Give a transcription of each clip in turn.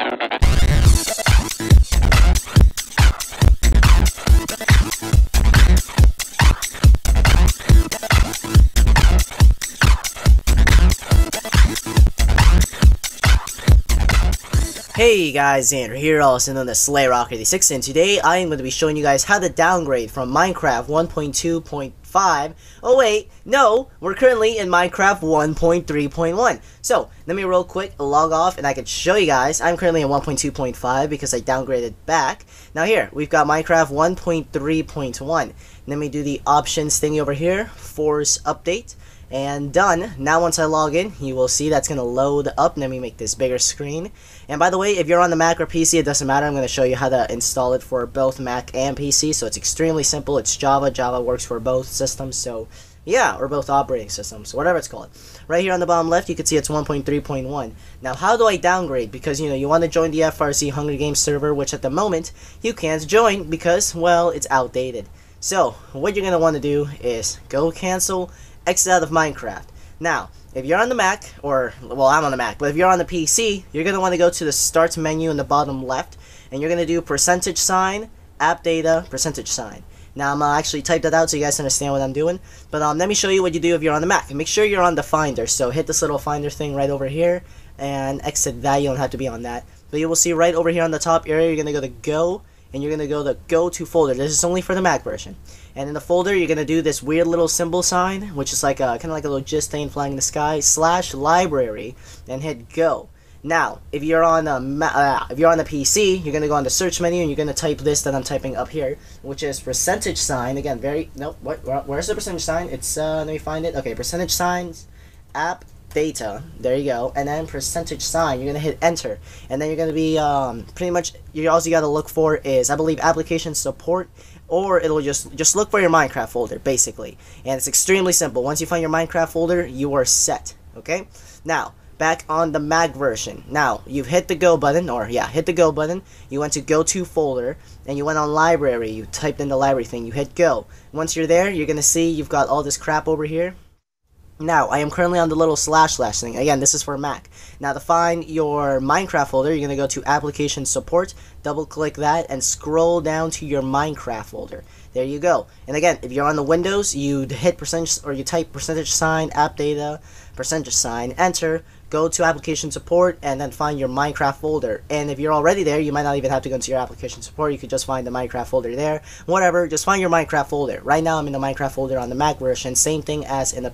Hey guys, Andrew here, also known as SlayerRock86, and today I am going to be showing you guys how to downgrade from Minecraft 1.2.5. Oh wait, no, we're currently in Minecraft 1.3.1. So, let me real quick log off and I can show you guys. I'm currently in 1.2.5 because I downgraded back. Now here, we've got Minecraft 1.3.1. Let me do the options thingy over here, force update. And done. Now once I log in, you will see that's going to load up. Let me make this bigger screen. And by the way, if you're on the Mac or PC, it doesn't matter. I'm going to show you how to install it for both Mac and PC. So it's extremely simple. It's Java. Java works for both systems. So yeah, or both operating systems, whatever it's called. Right here on the bottom left, you can see it's 1.3.1. Now, how do I downgrade? Because, you want to join the FRC Hunger Games server, which at the moment, you can't join because, well, it's outdated. So, what you're going to want to do is go cancel, exit out of Minecraft. Now, if you're on the Mac, or, well, I'm on the Mac, but if you're on the PC, you're going to want to go to the Start menu in the bottom left, and you're going to do %, app data, %. Now, I'm going to actually type that out so you guys understand what I'm doing, but let me show you what you do if you're on the Mac. And make sure you're on the Finder, so hit this little Finder thing right over here, and exit that. You don't have to be on that. But you will see right over here on the top area, you're going to go to Go, and you're going to go to Go To Folder. This is only for the Mac version. And in the folder, you're going to do this weird little symbol sign, which is like a, kind of like a little gist thing flying in the sky, /library, and hit Go. Now, if you're on the PC, you're going to go on the search menu, and you're going to type this that I'm typing up here, which is %, again, where's the %? It's, let me find it, okay, %, app, data, there you go, and then %, you're gonna hit enter, and then you're gonna be pretty much, all you gotta look for is, I believe, application support, or it'll just look for your Minecraft folder, basically. And it's extremely simple. Once you find your Minecraft folder, you are set. Okay, now back on the Mac version. Now you've hit the go button, or yeah, hit the go button. You went to Go To Folder, and you went on library. You typed in the library thing, you hit go. Once you're there, you're gonna see you've got all this crap over here. Now, I am currently on the little / thing. Again, this is for Mac. Now, to find your Minecraft folder, you're going to go to Application Support, double-click that, and scroll down to your Minecraft folder. There you go. And again, if you're on the Windows, you hit %, or you type %, app data, %, enter, go to Application Support, and then find your Minecraft folder. And if you're already there, you might not even have to go into your Application Support. You could just find the Minecraft folder there. Whatever, just find your Minecraft folder. Right now, I'm in the Minecraft folder on the Mac version. Same thing as in the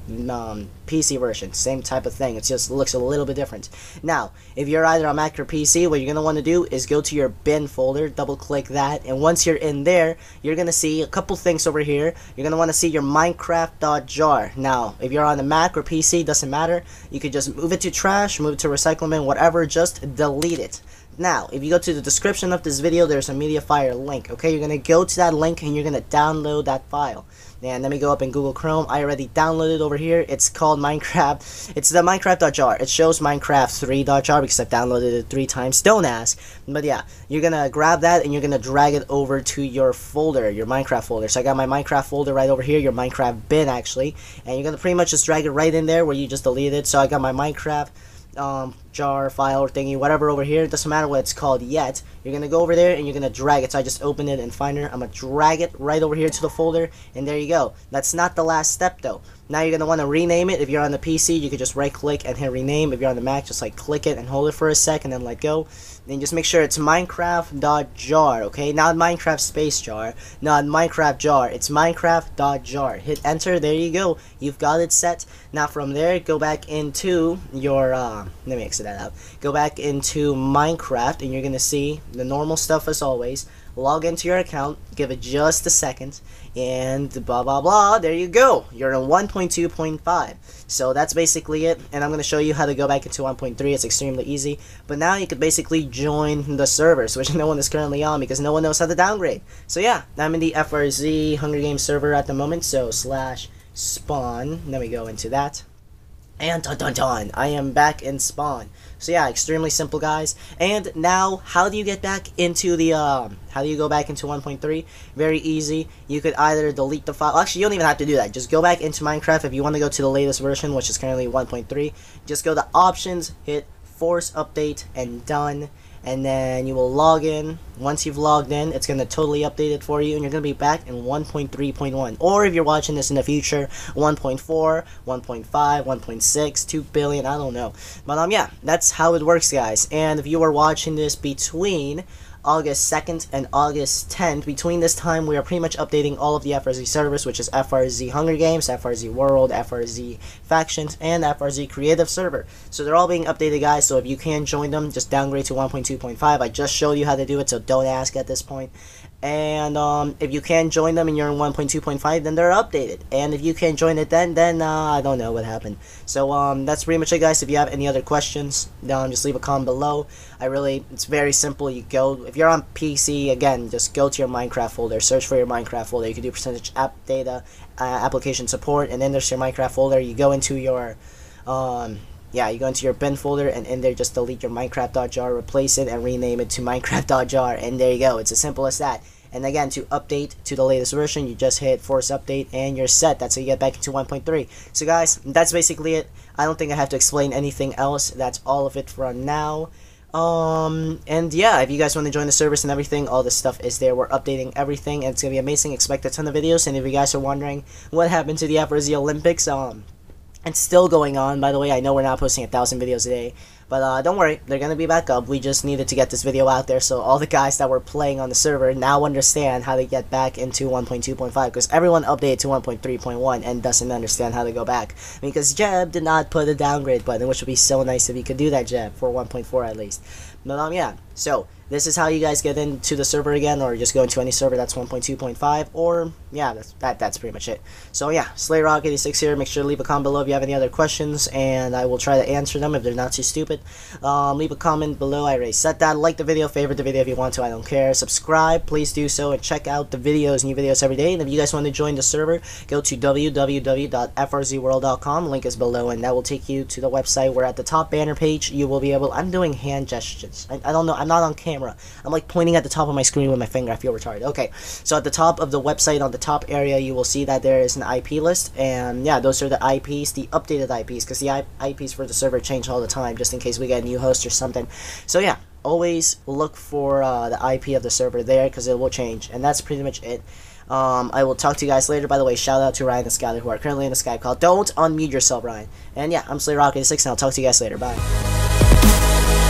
PC version. Same type of thing. It just looks a little bit different. Now, if you're either on Mac or PC, what you're going to want to do is go to your bin folder, double-click that, and once you're in there, you're going to see a couple things over here. You're going to want to see your Minecraft.jar. Now, if you're on the Mac or PC, doesn't matter. You could just move it to trash, move it to recyclement, whatever, just delete it. Now, if you go to the description of this video, there's a MediaFire link, okay? You're going to go to that link and you're going to download that file. And let me go up in Google Chrome. I already downloaded over here. It's called Minecraft. It's the Minecraft.jar. It shows Minecraft 3.jar because I've downloaded it 3 times. Don't ask. But yeah, you're going to grab that and you're going to drag it over to your folder, your Minecraft folder. So I got my Minecraft folder right over here, your Minecraft bin actually. And you're going to pretty much just drag it right in there where you just deleted it. So I got my Minecraft jar, file, or thingy, whatever over here. It doesn't matter what it's called yet. You're gonna go over there and you're gonna drag it. So I just opened it in Finder. I'm gonna drag it right over here to the folder, and there you go. That's not the last step though. Now you're gonna want to rename it. If you're on the PC, you could just right click and hit rename. If you're on the Mac, just like click it and hold it for a sec and then let go. Then just make sure it's Minecraft.jar, okay? Not Minecraft space jar, not Minecraft jar. It's Minecraft.jar. Hit enter. There you go. You've got it set. Now from there, go back into your let me exit that out. Go back into Minecraft and you're gonna see the normal stuff as always. Log into your account, give it just a second, and blah blah blah, there you go. You're in 1.2.5. So that's basically it, and I'm going to show you how to go back into 1.3. It's extremely easy, but now you could basically join the servers, which no one is currently on because no one knows how to downgrade. So yeah, I'm in the FRZ Hunger Games server at the moment, so /spawn, let me go into that. And dun dun dun, I am back in spawn. So yeah, extremely simple guys. And now, how do you get back into the, how do you go back into 1.3? Very easy. You could either delete the file. Actually, you don't even have to do that. Just go back into Minecraft if you want to go to the latest version, which is currently 1.3. Just go to options, hit force update, and done. and then you will log in. Once you've logged in, it's going to totally update it for you, and you're going to be back in 1.3.1. Or if you're watching this in the future, 1.4, 1.5, 1.6, 2 billion, I don't know. But yeah, that's how it works, guys. And if you are watching this between August 2nd and August 10th. Between this time, we are pretty much updating all of the FRZ servers, which is FRZ Hunger Games, FRZ World, FRZ Factions, and FRZ Creative Server. So they're all being updated, guys, so if you can join them, just downgrade to 1.2.5. I just showed you how to do it, so don't ask at this point. And if you can join them and you're in 1.2.5, then they're updated. And if you can't join it then I don't know what happened. So that's pretty much it, guys. If you have any other questions, just leave a comment below. It's very simple. You go, if you're on PC, again, just go to your Minecraft folder, search for your Minecraft folder. You can do percentage app data, application support, and then there's your Minecraft folder. You go into your you go into your bin folder, and in there just delete your Minecraft.jar, replace it, and rename it to Minecraft.jar, and there you go. It's as simple as that. And again, to update to the latest version, you just hit force update, and you're set. That's how you get back into 1.3. So guys, that's basically it. I don't think I have to explain anything else. That's all of it for now. And yeah, if you guys want to join the service and everything, all this stuff is there. We're updating everything, and it's gonna be amazing. Expect a ton of videos. And if you guys are wondering what happened to the FRZ Olympics, it's still going on, by the way. I know we're not posting 1,000 videos a day, but don't worry, they're gonna be back up. We just needed to get this video out there so all the guys that were playing on the server now understand how to get back into 1.2.5, because everyone updated to 1.3.1 and doesn't understand how to go back, because Jeb did not put a downgrade button, which would be so nice if you could do that, Jeb, for 1.4 at least. But yeah, so this is how you guys get into the server again, or just go into any server that's 1.2.5, or yeah, that's pretty much it. So yeah, SlayerRock86 here. Make sure to leave a comment below if you have any other questions, and I will try to answer them if they're not too stupid. Leave a comment below. I already said that. Like the video, favorite the video if you want to, I don't care. Subscribe, please do so, and check out the videos, new videos every day. And if you guys want to join the server, go to www.frzworld.com. Link is below, and that will take you to the website where at the top banner page you will be able, I'm doing hand gestures. I don't know, I'm not on camera. I'm like pointing at the top of my screen with my finger. I feel retarded. Okay, so at the top of the website, on the top area, you will see that there is an IP list, and yeah, those are the IPs, the updated IPs, because the IPs for the server change all the time, just in case we get a new host or something. So yeah, always look for the IP of the server there, because it will change, and that's pretty much it. I will talk to you guys later. By the way, shout out to Ryan and Skyler, who are currently in the Skype call. Don't unmute yourself, Ryan. And yeah, I'm SlayerRock86, and I'll talk to you guys later. Bye.